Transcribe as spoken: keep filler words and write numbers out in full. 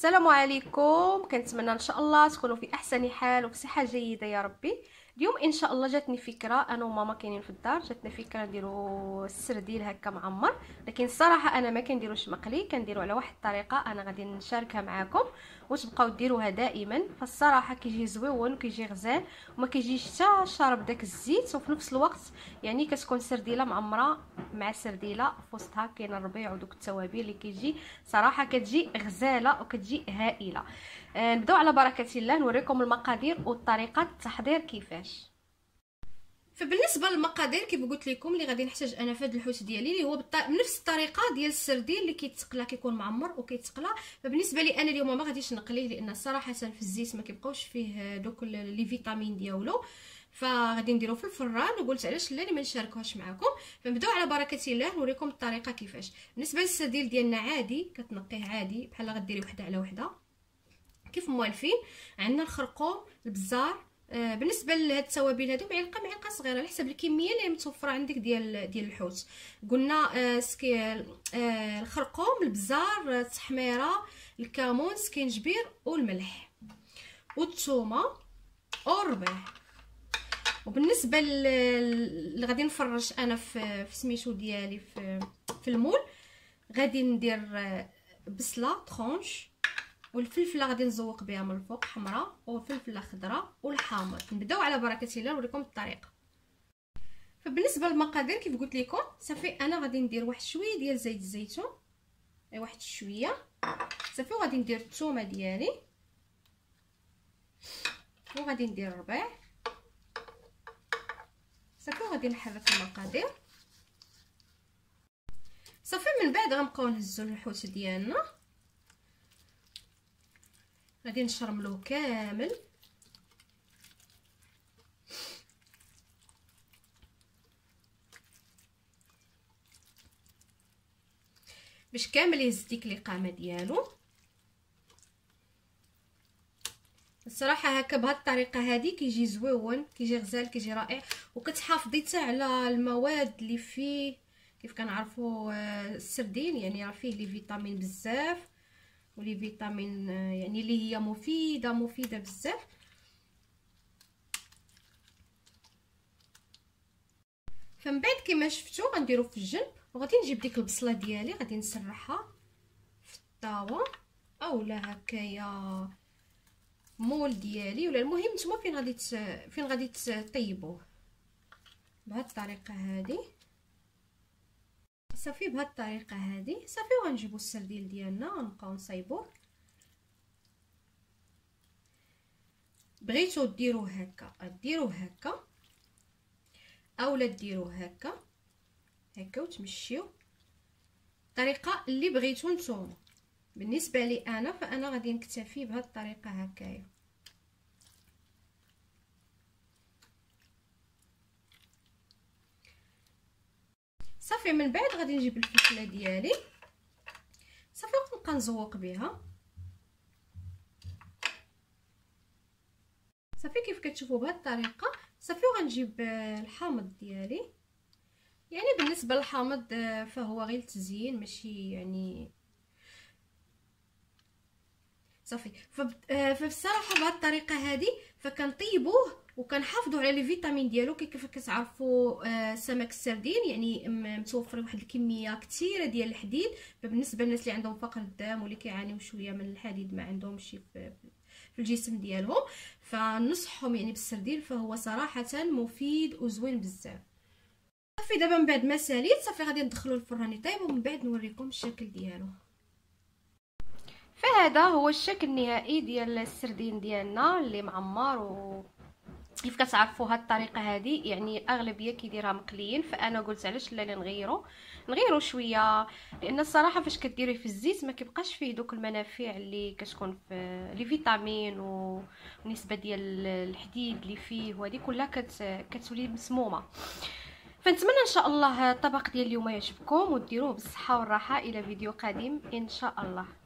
السلام عليكم. كنتمنى ان شاء الله تكونوا في احسن حال وفي صحه جيده يا ربي. اليوم ان شاء الله جاتني فكره، انا وماما كاينين في الدار، جاتنا فكره نديرو السرديل هكا معمر، لكن الصراحه انا ما كنديروش مقلي، كنديرو على واحد الطريقه انا غادي نشاركها معكم وتبقاو ديروها دائما. فالصراحه كيجي زويون وكيجي غزال وما كيجيش حتى شارب داك الزيت، وفي نفس الوقت يعني كتكون سرديله معمره مع سرديله في وسطها كاين الربيع ودوك التوابل اللي كيجي صراحه كتجي غزاله وكتجي هائله. آه نبداو على بركه الله، نوريكم المقادير وطريقه التحضير كيفاش. فبالنسبه للمقادير كيف قلت لكم اللي غادي نحتاج انا في هذا الحوت ديالي اللي هو بنفس الطريقه ديال السرديل اللي كيتقلى كيكون معمر وكيتقلى. فبالنسبه لي انا اليوم ما غاديش نقليه لان صراحه في الزيت ما كيبقاوش فيه دوك لي فيتامين ديالو، فغادي نديرو في الفران. وقلت علاش لا ما نشاركوهاش معكم. فنبداو على بركه الله نوريكم الطريقه كيفاش. بالنسبه للسرديل ديالنا عادي كتنقيه عادي بحال غديري وحده على وحده كيف موالفين. عندنا الخرقوم، البزار، آه بالنسبه لهاد التوابل هادو معلقه معلقه صغيره على حسب الكميه اللي متوفره عندك ديال ديال الحوت. قلنا آه سكي آه الخرقوم، البزار، التحميره، الكمون، سكينجبير والملح والثومه والربيع. وبالنسبه اللي غادي نفرش انا في في سميتو ديالي في في المول، غادي ندير بصله طرونش، والفلفله غادي نزوق بها من الفوق حمراء، والفلفله خضراء والحامض. نبداو على بركه الله نوريكم الطريقه. فبالنسبه للمقادير كيف قلت لكم صافي انا غادي ندير واحد شويه ديال زيت الزيتون، اي واحد شويه صافي، وغادي ندير الثومه ديالي، وغادي ندير الربيع صافي، وغادي نحرك المقادير صافي. من بعد غنبقاو نهزو الحوت ديالنا، غادي نشرملوه كامل باش كامل يهز ديك القامه ديالو. الصراحه هكا بهاد الطريقه هذه كيجي زويون، كيجي غزال، كيجي رائع، وكتحافظي حتى على المواد اللي فيه. كيف كنعرفوا السردين يعني راه فيه لي فيتامين بزاف، ولي فيتامين يعني اللي هي مفيده مفيده بزاف. فمن بعد كما شفتوا غنديرو في الجنب، وغادي نجيب ديك البصله ديالي غادي نسرحها في الطاوه اولا هكايا مول ديالي، ولا المهم نتوما فين غادي فين غادي تطيبوه بهاد الطريقه هذه صافي. بهاد الطريقه هذه صافي، وغنجيبو السرديل ديالنا ونبقاو نصايبوه. بغيتو ديروه هكا ديروه هكا اولا ديروه هكا هكا وتمشيو الطريقه اللي بغيتو نتوما. بالنسبه لي انا فانا غادي نكتفي بهاد الطريقه هكايا. صافي من بعد غادي نجيب الفلفله ديالي صافي ونبقى نزوق بها صافي كيف كتشوفوا بهاد الطريقه صافي. وغنجيب الحامض ديالي، يعني بالنسبه للحامض فهو غير تزيين ماشي يعني صافي. فبصراحه بهاد الطريقه هذه فكنطيبوه وكنحافظوا على لي فيتامين ديالو. كيف كتعرفوا آه سمك السردين يعني متوفر واحد الكميه كثيره ديال الحديد، فبالنسبه للناس اللي عندهم فقر الدم واللي كيعانيو شويه من الحديد ما عندهمش في في الجسم ديالهم، فنصحهم يعني بالسردين، فهو صراحه مفيد وزوين بزاف. صافي دابا من بعد ما ساليت صافي غادي ندخلو الفران يطيب، ومن بعد نوريكم الشكل ديالو. فهذا هو الشكل النهائي ديال السردين ديالنا اللي معمر. و كيف كتعرفوا هاد الطريقه هذه يعني الاغلبيه كيديرها مقليين، فانا قلت علاش لا نغيروا نغيروا شويه، لان الصراحه فاش كديريه في الزيت ما كيبقاش فيه دوك المنافع اللي كتكون في لي فيتامين ونسبه ديال الحديد اللي فيه، وهذه كلها كت... كتولي مسمومه. فنتمنى ان شاء الله الطبق ديال اليوم يعجبكم وديروه بالصحه والراحه. الى فيديو قادم ان شاء الله.